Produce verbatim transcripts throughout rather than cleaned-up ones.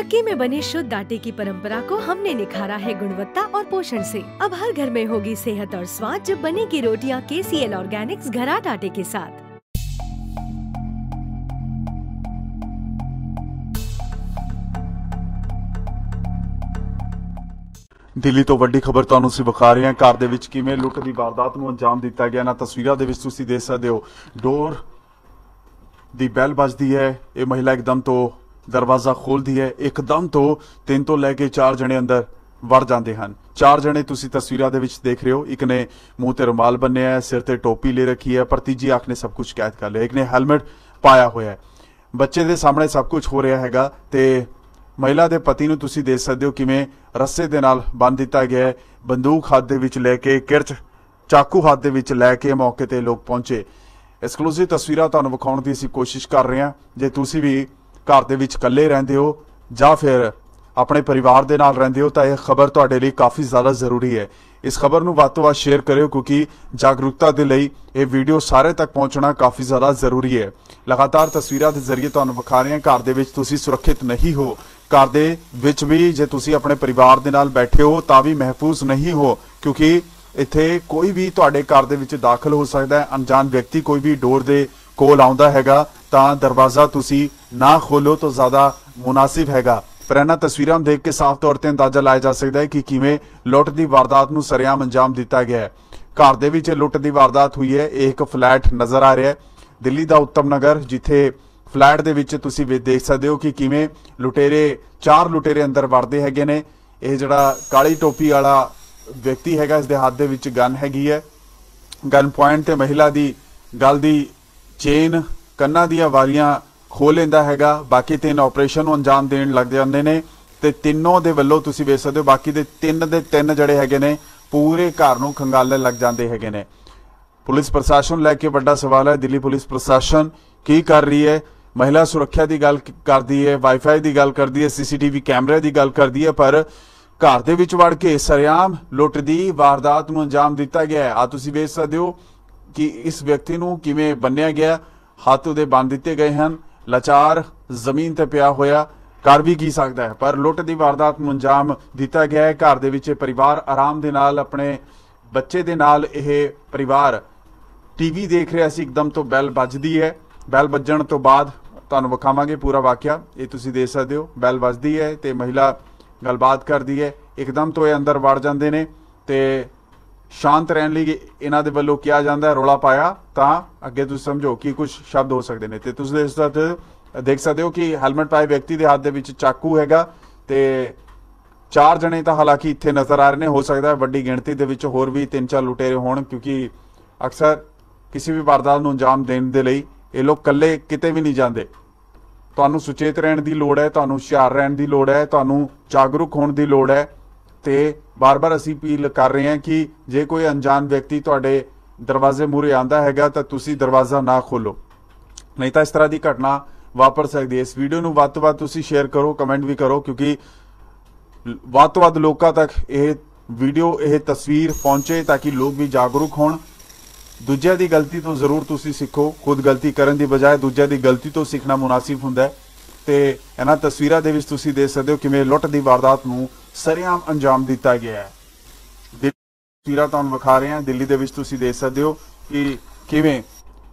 चक्की में बने शुद्ध आटे की परंपरा को हमने निखारा है गुणवत्ता और पोषण से। अब हर घर में होगी सेहत और स्वाद जब बनेगी रोटियां केसीएल ऑर्गेनिक्स घराट आटे के साथ। ਦਿੱਲੀ ਤੋਂ ਵੱਡੀ ਖਬਰ ਤੁਹਾਨੂੰ ਅਸੀਂ ਵਿਖਾ ਰਹੇ ਹਾਂ। ਘਰ ਦੇ ਵਿੱਚ ਕਿਵੇਂ ਲੁੱਟ ਦੀ ਵਾਰਦਾਤ ਨੂੰ ਅੰਜਾਮ ਦਿੱਤਾ ਗਿਆ ਨਾ ਤਸਵੀਰਾਂ ਦੇ ਵਿੱਚ ਤੁਸੀਂ ਦੇਖ ਸਕਦੇ ਹੋ। ਡੋਰ ਦੀ ਬੈਲ ਵੱਜਦੀ ਹੈ, ਇਹ ਮਹਿਲਾ ਇੱਕਦਮ ਤੋਂ ਦਰਵਾਜ਼ਾ ਖੋਲਦੀ ਹੈ, ਇੱਕਦਮ ਤੋਂ ਤਿੰਨ ਤੋਂ ਲੈ ਕੇ ਚਾਰ ਜਣੇ ਅੰਦਰ ਵੜ ਜਾਂਦੇ ਹਨ। ਚਾਰ ਜਣੇ ਤੁਸੀਂ ਤਸਵੀਰਾਂ ਦੇ ਵਿੱਚ ਦੇਖ ਰਹੇ ਹੋ। ਇੱਕ ਨੇ ਮੂੰਹ ਤੇ ਰੁਮਾਲ ਬੰਨਿਆ ਹੈ, ਸਿਰ ਤੇ ਟੋਪੀ ਲੈ ਰੱਖੀ ਹੈ, ਪਰ ਤੀਜੀ ਅੱਖ ਨੇ ਸਭ ਕੁਝ ਕੈਦ ਕਰ ਲਿਆ। ਇੱਕ ਨੇ ਹੈਲਮਟ ਪਾਇਆ ਹੋਇਆ ਹੈ। ਬੱਚੇ ਦੇ ਸਾਹਮਣੇ ਸਭ ਕੁਝ ਹੋ ਰਿਹਾ ਹੈਗਾ ਤੇ महिला के पति ਨੂੰ ਤੁਸੀਂ देख सकते हो किवें रस्से दे नाल बंन दिता गया है। बंदूक हाथ दे विच लैके किरच चाकू हाथ दे विच लैके मौके ते लोग पहुंचे। एक्सक्लूसिव तस्वीरां तुहानूं विखाउण दी असीं कोशिश कर रहे हैं। जे तुसीं भी घर दे विच इकल्ले रहिंदे हो जां फिर अपने परिवार दे नाल रहिंदे हो तां इह खबर तुहाडे लई काफ़ी ज़्यादा ज़रूरी है। इस खबर नूं वध तों वध शेयर करियो क्योंकि जागरूकता दे लई ये वीडियो सारे तक पहुंचना काफ़ी ज़्यादा ज़रूरी है। लगातार तस्वीरां दे जरिए तुहानूं विखा रहे हैं। घर दे विच तुसीं सुरक्षित नहीं हो, घर दे विच भी जे तुसीं अपने परिवार दे नाल बैठे हो तां भी महफूज नहीं हो क्योंकि इत्थे कोई भी तुहाडे घर दे विच दाखल हो सकदा है। अनजान व्यक्ति कोई भी डोर दे कोल आउंदा हैगा तां दरवाज़ा तुसीं ना खोलो तो ज़्यादा मुनासिब हैगा। पर इन्हां तस्वीरां देख के साफ तौर पर अंदाजा लाया जा सकता है कि किवें लुੱਟ की वारदात नूं सरेआम अंजाम दिता गया है। घर दे विच लुੱਟ की वारदात हुई है। एक फ्लैट नज़र आ रहा है दिल्ली का उत्तम नगर, जिथे फ्लैट दे विच तुसीं देख सकते हो कि किवें लुटेरे चार लुटेरे अंदर वड़दे हैगे ने। यह जिहड़ा काली टोपी वाला व्यक्ति हैगा इस दे हाथ दे विच गन हैगी है। गन पॉइंट ते महिला दी गल दी चेन कन्नां दीआं वालियां खोल लैंदा हैगा। बाकी तीन ऑपरेशन नूं अंजाम देण लग जांदे ने ते तीनों दे वल्लों तुसीं वेख सकदे हो बाकी दे तीन दे तीन जिहड़े हैगे ने पूरे घर नूं खंगालण लग जांदे हैगे ने। पुलिस प्रशासन लैके वड्डा सवाल है। दिल्ली पुलिस प्रशासन की कर रही है? महिला सुरक्षा की गल करती है, वाईफाई की गल करती है, सीसीटीवी कैमरे की गल करती है, पर घर दे विच वड़ के सरेआम लुੱਟ की वारदात नूं अंजाम दिता गया है। आ तुसीं वेख सकते हो कि इस व्यक्ति नूं किवें बन्निया गया, हत्थ उहदे बंन दिते गए हैं, लाचार जमीन ते पिया होया, कर भी की सकता है, पर लुੱਟ की वारदात नूं अंजाम दिता गया है। घर दे विच परिवार आराम दे नाल अपने बच्चे दे नाल यह परिवार टीवी देख रहा सी, एकदम तो बैल बजदी है। बैल बजण तो बाद तुहानूं विखावांगे पूरा वाकिया। ये तुसीं देख सकते हो बैल वजदी है तो महिला गलबात करती है, एकदम तो ये अंदर वड़ जाते हैं तो शांत रहने लई इन्हां दे वल्लों किया जाता है रौला पाया तां अगे तुसीं समझो कि कुछ शब्द हो सकते हैं। तो तुसीं देख सकते देख सकते हो कि हैलमेट पाए व्यक्ति के हाथ दे विच चाकू हैगा ते चार जने तो हालांकि इत्थे नज़र आ रहे हैं। हो सकता है वड्डी गिणती दे विच होर भी तीन चार लुटेरे होण क्योंकि अक्सर किसी भी वारदात नूं अंजाम देण दे लई ये लोग कल्ले किते भी नहीं जाते। तुहानूं सुचेत रहने की लोड़ है, तुहानूं हुशियार रहने की लोड़ है, तुहानूं जागरूक होने की लोड़ है। तो बार बार असीं अपील कर रहे हैं कि जे कोई अनजान व्यक्ति तुहाडे दरवाजे मूहरे आंदा हैगा तो तुसीं दरवाज़ा ना खोलो, नहीं तो इस तरह की घटना वापर सकती है। इस वीडियो नूं वध तों वध तुसीं शेयर करो, कमेंट भी करो क्योंकि वध तों वध लोकां तक यह वीडियो यह तस्वीर पहुंचे ताकि लोग भी जागरूक होण। दूजिया की गलती तो जरूर तुसी सीखो, खुद गलती करने की बजाय दूजिया की गलती तो सीखना मुनासिब हुंदा है। ते इन्हां तस्वीरां दे विच तुसी देख सकते हो किवें लुੱਟ की वारदात नूं सरेआम अंजाम दिता गया है। तस्वीरां तुहानूं विखा रहे हैं दिल्ली दे विच तुसी देख सकते हो कि किवें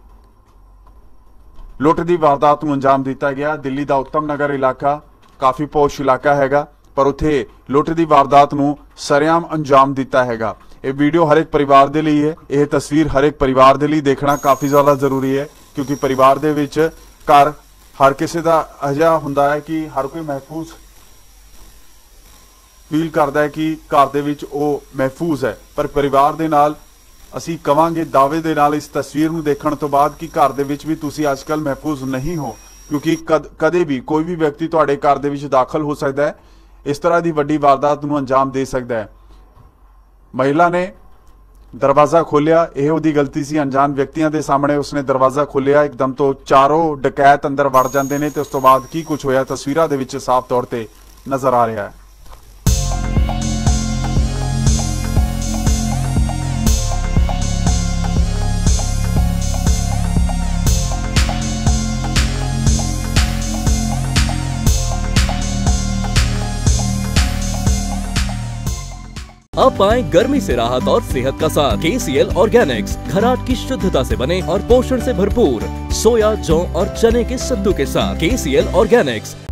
लुੱਟ की वारदात नूं अंजाम दिता गया। दिल्ली का उत्तम नगर इलाका काफ़ी पौश इलाका हैगा पर उत्थे लुੱਟ की वारदात नूं सरेआम अंजाम दिता हैगा। ये वीडियो हर एक परिवार के लिए है, यह तस्वीर हर एक परिवार के लिए देखना काफ़ी ज़्यादा जरूरी है क्योंकि परिवार दे विच घर हर किसी का अजिहा हुंदा है कि हर कोई महफूज फील करता है कि घर दे विच वो महफूज है। पर परिवार दे नाल असीं कवांगे दावे दे नाल इस तस्वीर नूं देखण तो बाद कि घर दे विच भी तुसीं अजकल महफूज नहीं हो क्योंकि कद कदे भी कोई भी व्यक्ति तुहाडे घर दे विच दाखल हो सकता है, इस तरह की वड्डी वारदात नूं अंजाम दे सकता है। महिला ने दरवाज़ा खोलिया, यह उसकी गलती सी। अनजान व्यक्तियों के सामने उसने दरवाज़ा खोलिया, एकदम तो चारों डकैत अंदर वड़ जाते हैं तो उस तो बाद की कुछ होया तस्वीरां दे विच साफ तौर पर नज़र आ रहा है। अब पाएं गर्मी से राहत और सेहत का साथ। केसीएल ऑर्गेनिक्स, घराट की शुद्धता से बने और पोषण से भरपूर सोया, जौ और चने के सत्तू के साथ। KCL Organics,